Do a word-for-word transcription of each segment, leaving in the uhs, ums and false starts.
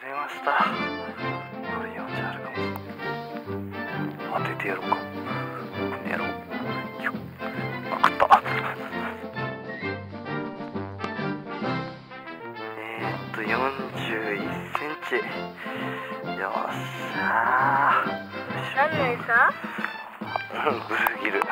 りました。これよんじあるかも。当ててやろうか。この野郎。よっ。あ、食った。えーっと、よんじゅういっセンチ。よっしゃー。 何の餌？ うん、ブルーギル。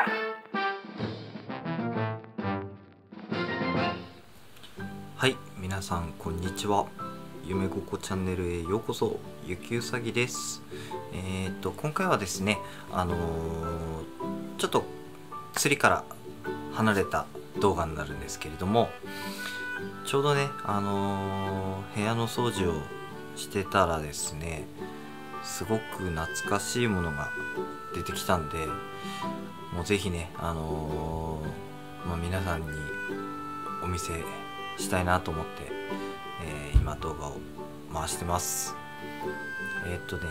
はい、皆さんこんにちは。夢ごこチャンネルへようこそ。ゆきうさぎです。えー、っと今回はですね、あのー、ちょっと釣りから離れた動画になるんですけれども、ちょうどね、あのー、部屋の掃除をしてたらですね、すごく懐かしいものが出てきたんで、もうぜひね、あのーまあ、皆さんにお見せしたいなと思って、えー、今動画を回してます。えー、っとね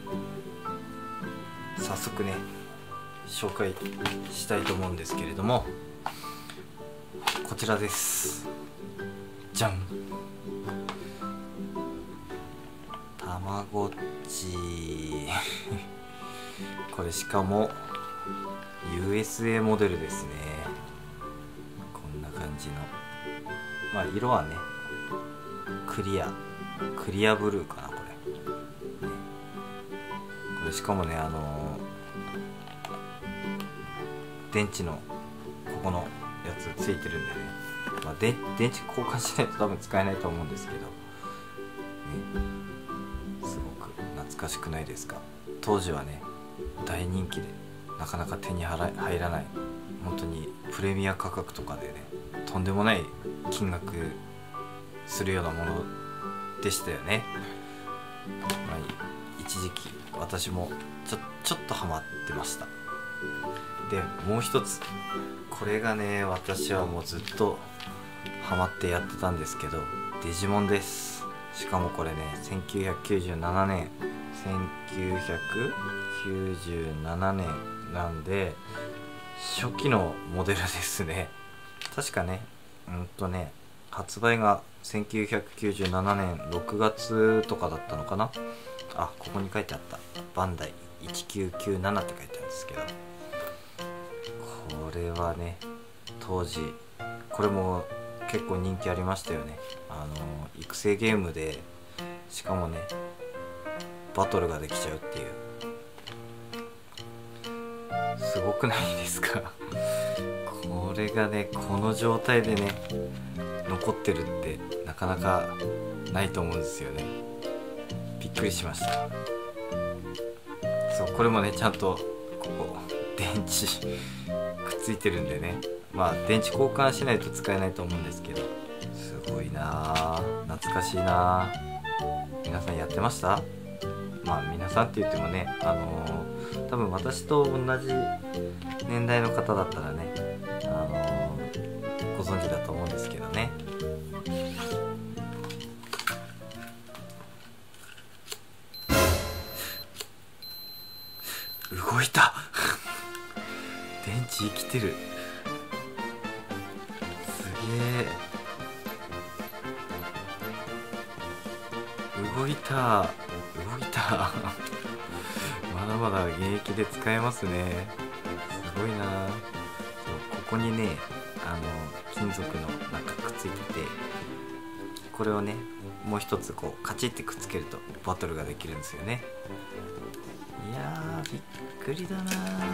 早速ね紹介したいと思うんですけれども、こちらです。じゃん。たまごっちこれしかも ユーエスエー モデルですね。こんな感じの、まあ色はねクリアクリアブルーかな、これ、ね、これしかもね、あのー、電池のここのやつついてるんでね、まあ、で電池交換しないと多分使えないと思うんですけど、ね、すごく懐かしくないですか。当時はね大人気でなかなか手に入らない、本当にプレミア価格とかでね、とんでもない金額するようなものでしたよね。まあ、一時期私もちょちょっとハマってました。でもう一つ、これがね私はもうずっとハマってやってたんですけど、デジモンです。しかもこれねせんきゅうひゃくきゅうじゅうななねんせんきゅうひゃくきゅうじゅうななねんなんで初期のモデルですね。確かねうんとね発売がせんきゅうひゃくきゅうじゅうななねんろくがつとかだったのかな。あ、ここに書いてあった。バンダイいちきゅうきゅうななって書いてあるんですけど、これはね当時これも結構人気ありましたよね。あの育成ゲームで、しかもねバトルができちゃうっていう、すごくないですかこれがねこの状態でね残ってるってなかなかないと思うんですよね。びっくりしました。そう、これもねちゃんとここ電池くっついてるんでね、まあ電池交換しないと使えないと思うんですけど、すごいなあ、懐かしいなあ。皆さんやってました？まあ皆さんって言ってもね、あのー、多分私と同じ年代の方だったらね、あのー、ご存知だと思うんですけどね。動いた電池生きてる。すげえ、動いた動いたまだまだ現役で使えますね。すごいな。そう、ここにねあの金属のなんかくっついてて、これをねもう一つこうカチッてくっつけるとバトルができるんですよね。いやーびっくりだな。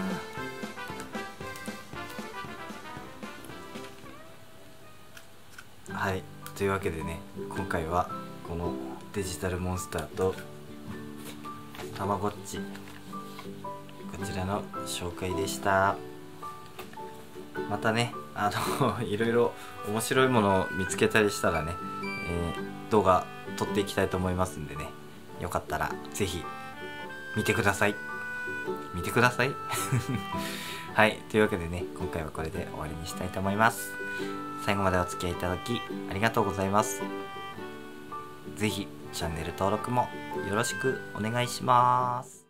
はい、というわけでね今回はこのデジタルモンスターとたまごっち、こちらの紹介でした。またねあのいろいろ面白いものを見つけたりしたらね、えー、動画撮っていきたいと思いますんでね、よかったらぜひ見てください見てくださいはい、というわけでね今回はこれで終わりにしたいと思います。最後までお付き合いいただきありがとうございます。ぜひチャンネル登録もよろしくお願いします。